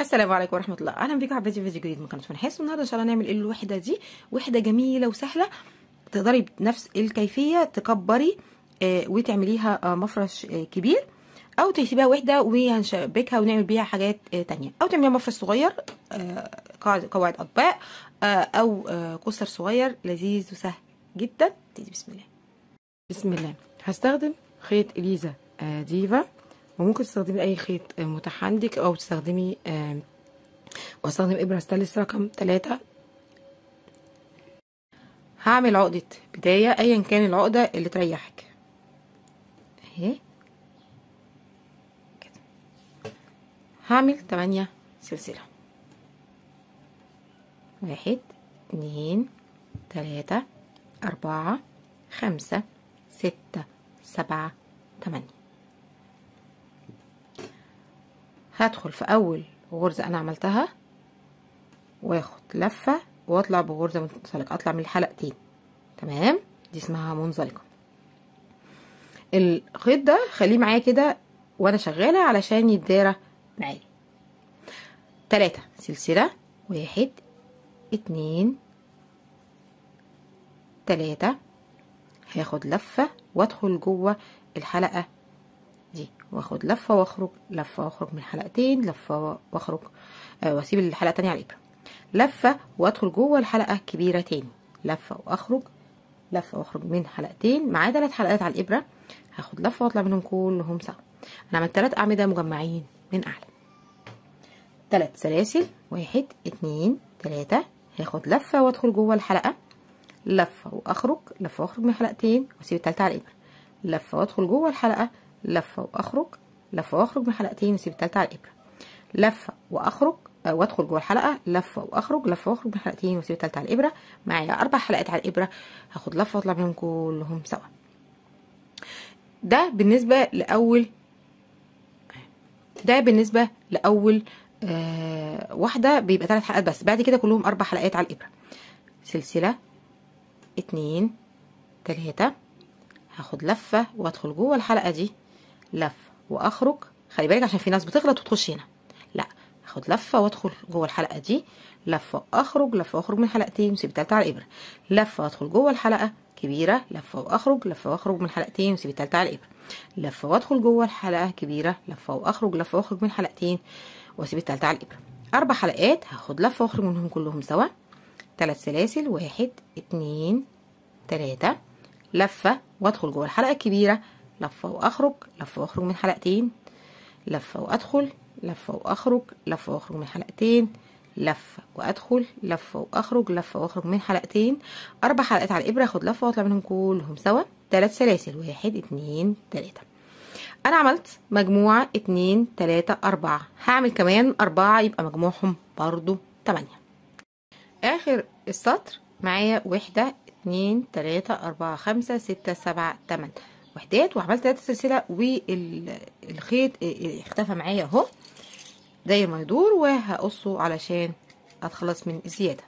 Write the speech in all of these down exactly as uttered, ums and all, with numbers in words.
السلام عليكم ورحمه الله. اهلا بيكم حبايبي في فيديو جديد من قناه منحاس. النهارده ان شاء الله هنعمل الوحده دي، وحده جميله وسهله، تقدري بنفس الكيفيه تكبري آه وتعمليها آه مفرش آه كبير، او تسيبيها وحده وهنشبكها ونعمل بيها حاجات آه تانية، او تعمليها مفرش صغير آه قواعد اطباق آه او آه كسر صغير لذيذ وسهل جدا. تيجي بسم الله بسم الله. هستخدم خيط اليزا آه ديفا، وممكن تستخدمي اي خيط آه متاح عندك، او تستخدمي آه واستخدم ابره ستانلس رقم ثلاثة. هعمل عقده بدايه ايا كان العقده اللي تريحك اهي كده. هعمل تمانية سلسله، واحد اتنين تلاتة اربعة خمسة ستة سبعة تمانية. هدخل في اول غرزه انا عملتها واخد لفه واطلع بغرزه منزلقه، اطلع من الحلقتين تمام، دي اسمها منزلقه. الخيط ده خليه معايا كده وانا شغاله علشان يتدارى معايا. تلاتة سلسله، واحد اتنين تلاتة، هاخد لفه وادخل جوه الحلقه دي، واخد لفه واخرج، لفه واخرج من حلقتين، لفه واخرج آه واسيب الحلقه التانيه على الابره، لفه وادخل جوه الحلقه كبيره تاني، لفه واخرج، لفه واخرج من حلقتين، معايا ثلاث حلقات على الابره، هاخد لفه واطلع منهم كلهم سوا. انا عملت ثلاث اعمده مجمعين من اعلى. ثلاث سلاسل، واحد اتنين تلاته، هاخد لفه وادخل جوه الحلقه، لفه واخرج، لفه واخرج من حلقتين واسيب الثالثه على الابره، لفه وادخل جوه الحلقه، لفه واخرج، لفه واخرج من حلقتين واسيب الثالثه على الابره، لفه واخرج وادخل جوه الحلقه، لفه واخرج، لفه واخرج من حلقتين واسيب الثالثه على الابره، معايا اربع حلقات على الابره، هاخد لفه واطلع منهم كلهم سوا. ده بالنسبه لاول ده بالنسبه لاول آه واحده بيبقى ثلاث حلقات بس، بعد كده كلهم اربع حلقات على الابره. سلسله اتنين تلاته، هاخد لفه وادخل جوه الحلقه دي، لفه واخرج، خلي بالك عشان في ناس بتغلط وتخش هنا، لا، هاخد لفه وادخل جوه الحلقه دي، لفه واخرج، لفه واخرج من حلقتين واسيب التالتة على الابره، لفه وادخل جوه الحلقه كبيره، لفه واخرج، لفه واخرج من حلقتين واسيب التالتة على الابره، لفه وادخل جوه الحلقه كبيره، لفه واخرج، لفه واخرج من حلقتين واسيب التالتة على الابره. اربع حلقات هاخد لفه واخرج منهم كلهم سوا. ثلاث سلاسل، واحد اتنين تلاته، لفه وادخل جوه الحلقه الكبيره، لفه واخرج، لفه واخرج من حلقتين، لفه وادخل، لفه واخرج، لفه واخرج من حلقتين، لفه وادخل، لفه واخرج، لفه واخرج من حلقتين. اربع حلقات على الابره، اخد لفه واطلع منهم كلهم سوا. ثلاث سلاسل، واحد اتنين تلاته. انا عملت مجموعه اتنين تلاته اربعه، هعمل كمان اربعه يبقى مجموعهم برضو تمانية. اخر السطر معايا واحده اتنين تلاته اربعه خمسه سته سبعه تمانية وحدات، وعملت ثلاثة سلسله، والخيط اختفى معايا اهو داير ما يدور، وهقصه علشان اتخلص من الزياده.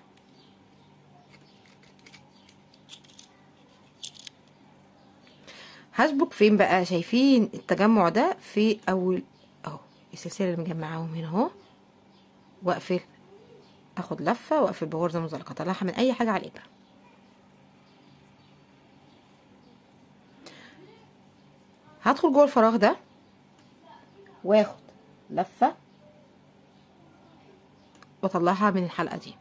هشبك فين بقى؟ شايفين التجمع ده في اول اهو السلسله اللي مجمعاهم هنا اهو، واقفل، اخد لفه واقفل بغرزه مزلقه، اطلعها من اي حاجه على الابره. هدخل جوه الفراغ ده واخد لفه واطلعها من الحلقه دي،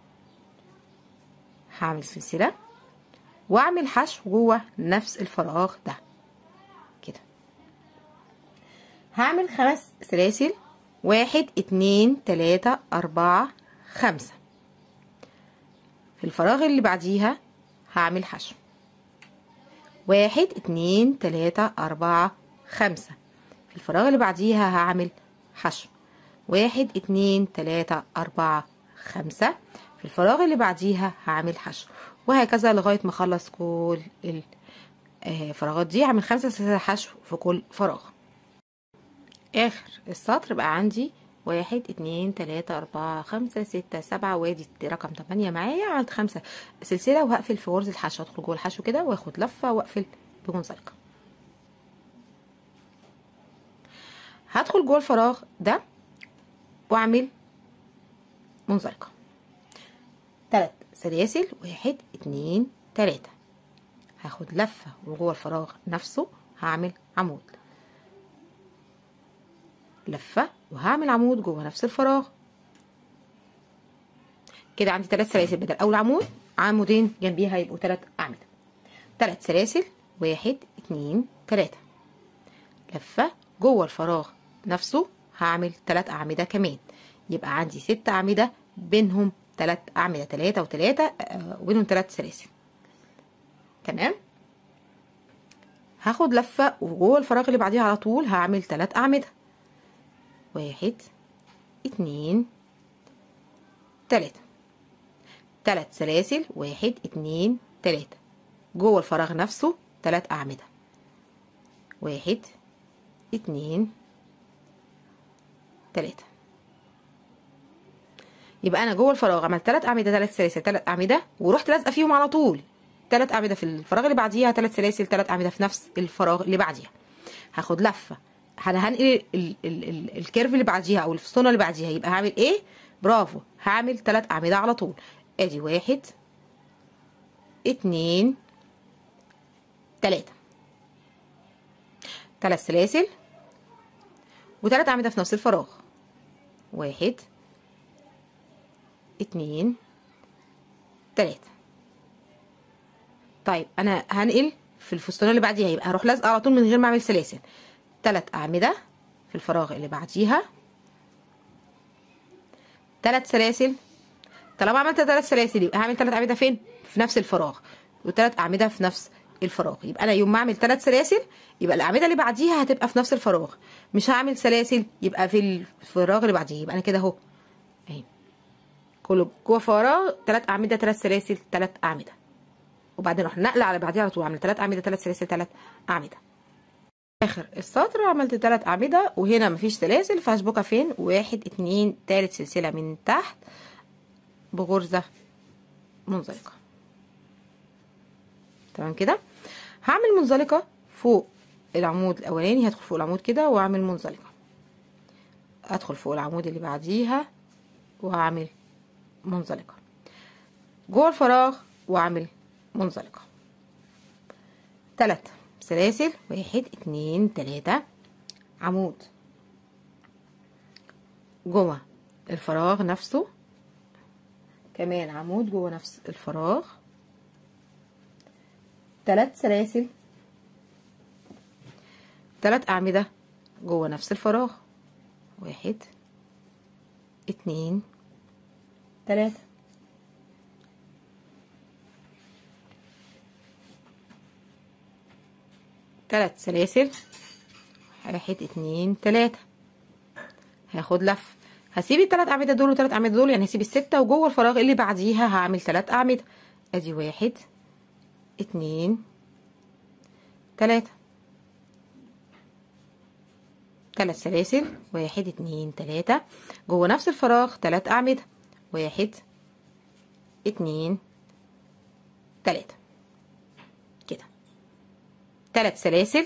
هعمل سلسله واعمل حشو جوه نفس الفراغ ده كده. هعمل خمس سلاسل، واحد اتنين تلاته اربعه خمسه، في الفراغ اللي بعديها هعمل حشو، واحد اتنين تلاته اربعه خمسه، في الفراغ اللي بعديها هعمل حشو، واحد اتنين تلاته اربعه خمسه، في الفراغ اللي بعديها هعمل حشو، وهكذا لغايه ما اخلص كل الفراغات دي. هعمل خمسه سلسله حشو في كل فراغ. اخر السطر بقى عندي واحد اتنين تلاته اربعه خمسه سته سبعه، وادي رقم تمانية معايا. عملت خمسه سلسله وهقفل في غرزه الحشو، ادخل جوه الحشو كده واخد لفه واقفل بمنزلقه. هدخل جوه الفراغ ده واعمل منزلقة. تلات سلاسل، واحد اتنين تلاتة، هاخد لفة وجوه الفراغ نفسه هعمل عمود، لفة وهعمل عمود جوه نفس الفراغ. كده عندي تلات سلاسل بدل اول عمود عمودين جنبيها يبقوا تلات اعمدة. تلات سلاسل، واحد اتنين تلاتة، لفة جوه الفراغ نفسه هعمل تلات اعمدة كمان، يبقى عندي ست اعمدة بينهم تلات اعمدة، تلاتة وتلاتة آه وبينهم تلات سلاسل. تمام. هاخد لفة وجوه الفراغ اللي بعديها على طول هعمل تلات اعمدة، واحد اتنين تلاتة، تلات سلاسل، واحد اتنين تلاتة، جوه الفراغ نفسه تلات اعمدة، واحد اتنين تلاتة. يبقى انا جوه الفراغ عملت تلات اعمدة، تلات سلاسل، تلات اعمدة، ورحت لازقه فيهم على طول تلات اعمدة في الفراغ اللي بعديها، تلات سلاسل، تلات اعمدة في نفس الفراغ اللي بعديها. هاخد لفة، انا هنقل ال ال ال الكيرف اللي بعديها او الفسطونة اللي بعديها، يبقى هعمل ايه؟ برافو، هعمل تلات اعمدة على طول. ادي واحد اتنين تلاتة، تلات سلاسل وتلات اعمدة في نفس الفراغ، واحد اتنين تلاتة. طيب انا هنقل في الفسطونة اللي بعديها، يبقى هروح لازقه على طول من غير ما اعمل سلاسل، تلات اعمدة في الفراغ اللي بعديها، تلات سلاسل. طالما عملت تلات سلاسل يبقى هعمل تلات اعمدة فين؟ في نفس الفراغ، وتلات اعمدة في نفس الفراغ. يبقى انا يوم ما اعمل تلات سلاسل يبقى الاعمدة اللي بعديها هتبقى في نفس الفراغ، مش هعمل سلاسل يبقى في الفراغ اللي بعديه. يبقى انا كده اهو اهي كله جوه فراغ تلات اعمدة، تلات سلاسل، تلات اعمدة، وبعدين اروح نقله على بعديها على طول اعمل تلات اعمدة، تلات سلاسل، تلات اعمدة. اخر السطر عملت تلات اعمدة وهنا مفيش سلاسل، فهشبكها فين؟ واحد اتنين تالت سلسلة من تحت بغرزة منزلقة. تمام كده. هعمل منزلقة فوق العمود الاولاني، هدخل فوق العمود كده واعمل منزلقة، ادخل فوق العمود اللي بعديها واعمل منزلقة جوه الفراغ واعمل منزلقة، تلات سلاسل، واحد اتنين تلاتة، عمود جوه الفراغ نفسه، كمان عمود جوه نفس الفراغ، تلات سلاسل، تلات أعمدة جوه نفس الفراغ، واحد اتنين تلاتة، تلات سلاسل، واحد اتنين تلاتة، هاخد لف، هسيب التلات أعمدة دول وتلات أعمدة دول، يعني هسيب الستة، وجوه الفراغ اللي بعديها هعمل تلات أعمدة. ادي واحد اتنين تلاتة، تلات سلاسل، واحد اتنين تلاتة، جوه نفس الفراغ تلات أعمدة، واحد اتنين تلاتة كده، تلات سلاسل،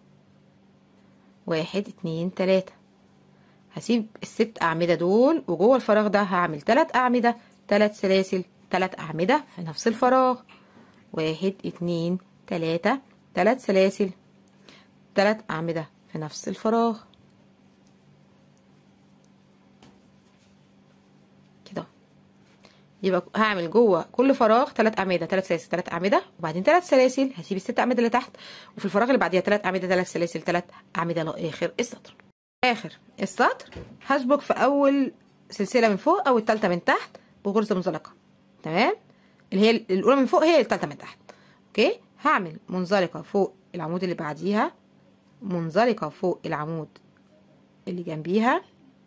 واحد اتنين تلاتة، هسيب الست أعمدة دول وجوه الفراغ ده هعمل تلات أعمدة، تلات سلاسل، تلات أعمدة في نفس الفراغ، واحد اتنين تلاتة، تلات سلاسل، تلات أعمدة في نفس الفراغ كده. يبقى هعمل جوه كل فراغ تلات أعمدة، تلات سلاسل، تلات أعمدة، وبعدين تلات سلاسل، هسيب الست أعمدة اللي تحت، وفي الفراغ اللي بعديها تلات أعمدة، تلات سلاسل، تلات أعمدة لآخر السطر. آخر السطر هشبك في أول سلسلة من فوق أو التالتة من تحت بغرزة منزلقة. تمام، اللي هي الأولى من فوق هي التالتة من تحت. أوكي، هعمل منزلقة فوق العمود اللي بعديها، منزلقة فوق العمود اللي جنبيها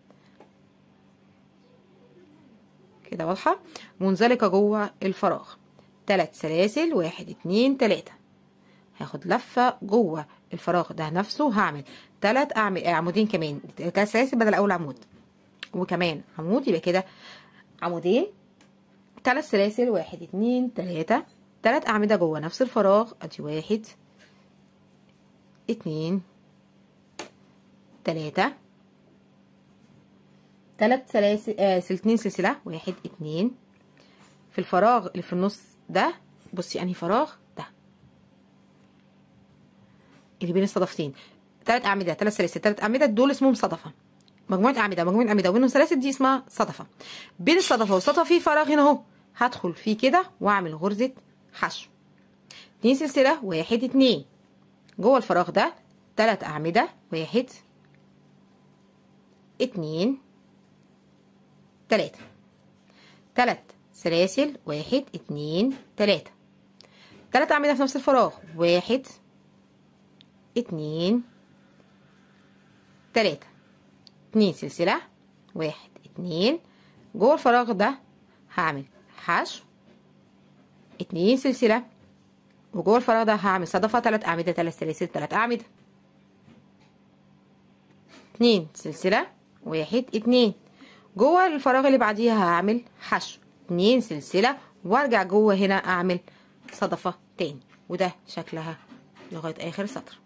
كده، واضحة؟ منزلقة جوه الفراغ، تلات سلاسل، واحد اتنين تلاتة، هاخد لفة جوه الفراغ ده نفسه، هعمل تلات أعمل عمودين كمان، تلات سلاسل بدل أول عمود، وكمان عمود، يبقى كده عمودين، تلات سلاسل، واحد اتنين تلاتة، تلات أعمدة جوه نفس الفراغ، ادي واحد اتنين تلاتة، تلات سلاسل آه اتنين سلسله، واحد اتنين. في الفراغ اللي في النص ده، بصي انهي فراغ ده اللي بين الصدفتين، تلات اعمده، تلات سلاسل، تلات اعمده، دول اسمهم صدفه. مجموعه اعمده مجموعه اعمده وبينهم سلاسل دي اسمها صدفه. بين الصدفه والصدفه في فراغ هنا اهو، هدخل فيه كده واعمل غرزه حشو. اتنين سلسله، واحد اتنين. جوه الفراغ ده تلات اعمده، واحد اتنين تلاته. تلات سلاسل، واحد اتنين تلاته. تلات اعمده في نفس الفراغ، واحد اتنين تلاته. اتنين سلسله، واحد اتنين. جوه الفراغ ده هعمل حشو، اتنين سلسله، وجوه الفراغ ده هعمل صدفه، تلات اعمده، تلات سلاسل، تلات اعمده. اتنين سلسله، واحد اتنين. جوه الفراغ اللي بعديها هعمل حشو، اتنين سلسله، وارجع جوه هنا اعمل صدفه تاني. وده شكلها لغايه اخر سطر.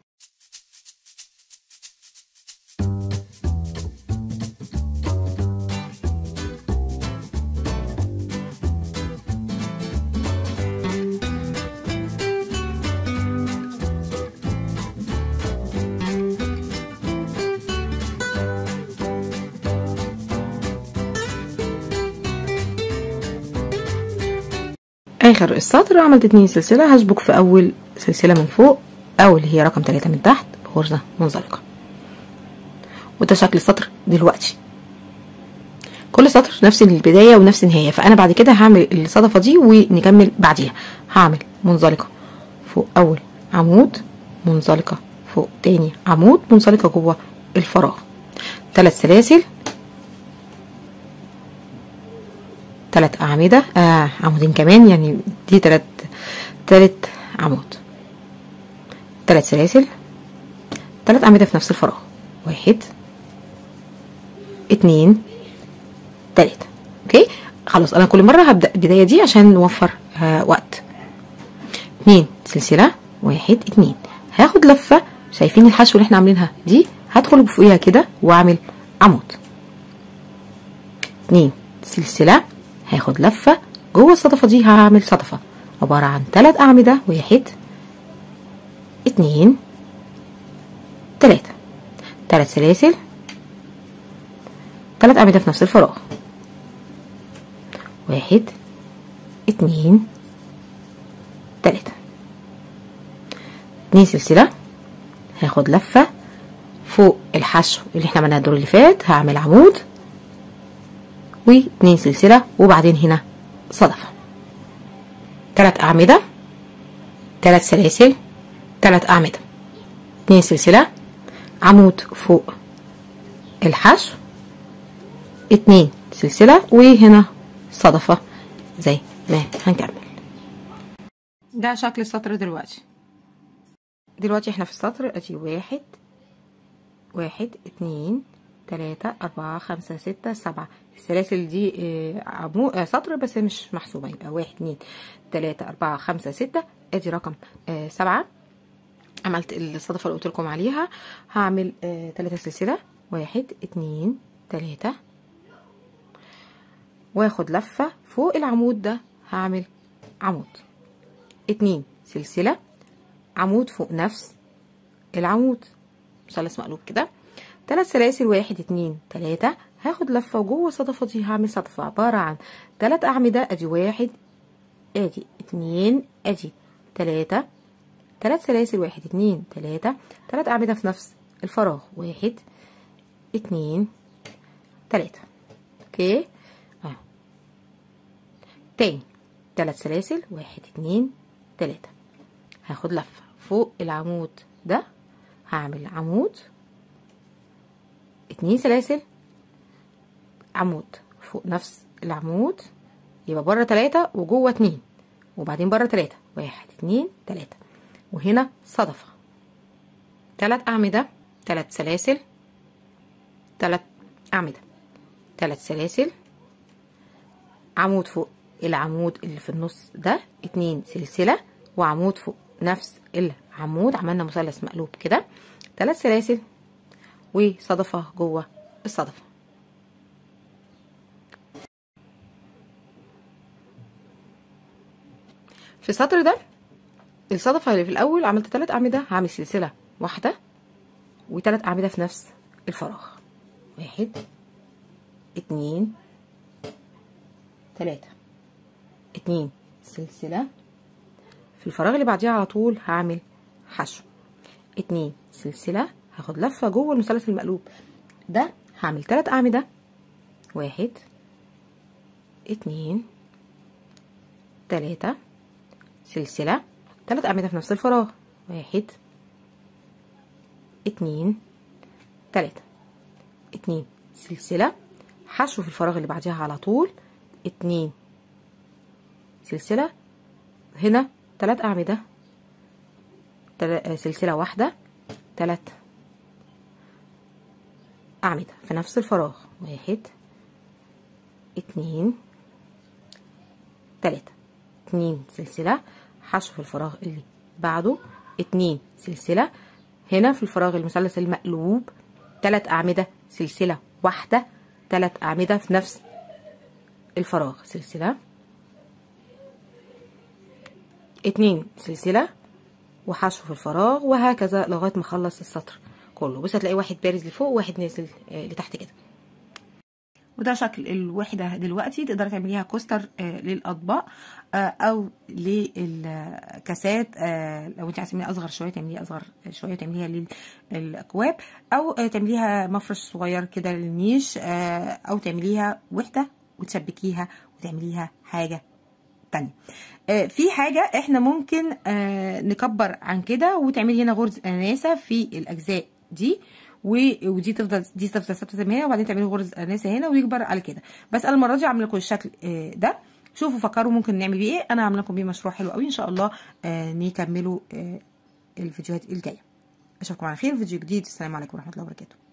اخر السطر عملت اتنين سلسله، هشبك في اول سلسله من فوق او اللي هي رقم تلاته من تحت بغرزه منزلقه. وده شكل السطر دلوقتي. كل سطر نفس البدايه ونفس النهايه، فانا بعد كده هعمل الصدفه دي ونكمل بعديها. هعمل منزلقه فوق اول عمود، منزلقه فوق تاني عمود، منزلقه جوه الفراغ، تلات سلاسل، تلات اعمده، آه عمودين كمان، يعني دي تلات تلات عمود، تلات سلاسل، تلات اعمده في نفس الفراغ، واحد اتنين تلاته. اوكي خلاص، انا كل مره هبدا البدايه دي عشان نوفر آه وقت. اتنين سلسله، واحد اتنين. هاخد لفه، شايفين الحشو اللي احنا عاملينها دي، هدخل فوقيها كده واعمل عمود. اتنين سلسله، هاخد لفه جوه الصدفه دي، هعمل صدفه عباره عن تلات اعمده، واحد اتنين تلاته، تلات سلاسل، تلات اعمده في نفس الفراغ، واحد اتنين تلاته. اتنين سلسله، هاخد لفه فوق الحشو اللي احنا عملناه الدور اللي فات، هعمل عمود واتنين سلسله، وبعدين هنا صدفه، تلات اعمده، تلات سلاسل، تلات اعمده، اتنين سلسله، عمود فوق الحشو، اتنين سلسله، وهنا صدفه زي ما هنكمل. ده شكل السطر دلوقتي. دلوقتي احنا في السطر، ادي واحد واحد اتنين تلاته اربعه خمسه سته سبعه. السلاسل دي اه عمو اه سطر بس مش محسوبه، يبقى واحد اتنين تلاته اربعه خمسه سته، ادي رقم اه سبعه. عملت الصدفه اللي قلت لكم عليها، هعمل اه تلاته سلسله، واحد اتنين تلاته، واخد لفه فوق العمود ده، هعمل عمود، اتنين سلسله، عمود فوق نفس العمود، مثلث مقلوب كده، تلات سلاسل، واحد اتنين تلاته، هاخد لفه وجوه الصدفه دي هعمل صدفه عباره عن تلات اعمده، ادي واحد، ادي اتنين، ادي تلاته، تلات سلاسل، واحد اتنين تلاته، تلات اعمده في نفس الفراغ، واحد اتنين تلاته. اوكي اه تاني، تلات سلاسل، واحد اتنين تلاته، هاخد لفه فوق العمود ده، هعمل عمود، اتنين سلاسل، عمود فوق نفس العمود، يبقى بره تلاته وجوه اتنين، وبعدين بره تلاته، واحد اتنين تلاته، وهنا صدفه، تلات اعمده، تلات سلاسل، تلات اعمده، تلات سلاسل، عمود فوق العمود اللي في النص ده، اتنين سلسله، وعمود فوق نفس العمود، عملنا مثلث مقلوب كده، تلات سلاسل، وصدفه جوه الصدفه. في السطر ده الصدفه اللي في الاول عملت ثلاث اعمده، هعمل سلسله واحده وثلاث اعمده في نفس الفراغ. واحد اتنين تلاته، اتنين سلسله، في الفراغ اللي بعديها على طول هعمل حشو، اتنين سلسله، هاخد لفه جوه المثلث المقلوب ده، هعمل ثلاث اعمده، واحد اتنين تلاته، سلسله، ثلاث اعمده في نفس الفراغ، واحد اتنين تلاته، اتنين سلسله، حشو في الفراغ اللي بعديها على طول، اتنين سلسله، هنا ثلاث اعمده، تل... سلسله واحده، ثلاث اعمده في نفس الفراغ، واحد اتنين تلاته، اتنين سلسله، حشو في الفراغ اللي بعده، اتنين سلسله، هنا في الفراغ المثلث المقلوب ثلاث اعمده، سلسله واحده، ثلاث اعمده في نفس الفراغ، سلسله، اتنين سلسله، وحشو في الفراغ، وهكذا لغايه ما اخلص السطر كله. بص هتلاقي واحد بارز لفوق وواحد نازل لتحت كده. وده شكل الوحده دلوقتي. تقدري تعمليها كوستر آه للاطباق آه او للكاسات، آه لو انت عايزه تعمليها اصغر شويه تعمليها اصغر شويه تعمليها للاكواب، او آه تعمليها مفرش صغير كده للنيش، آه او تعمليها وحده وتشبكيها وتعمليها حاجه تانية. آه في حاجه احنا ممكن آه نكبر عن كده وتعملي هنا غرز اناناسه في الاجزاء دي، ودي تفضل دي تفضل ثابته زي ما هي، وبعدين تعملي غرز اناناسه هنا ويكبر على كده. بس انا المره دي عامله لكم الشكل آه ده، شوفوا فكروا ممكن نعمل بيه ايه. انا عامله لكم بيه مشروع حلو قوي ان شاء الله آه نكملوا آه الفيديوهات الجايه. اشوفكم على خير في فيديو جديد. السلام عليكم ورحمه الله وبركاته.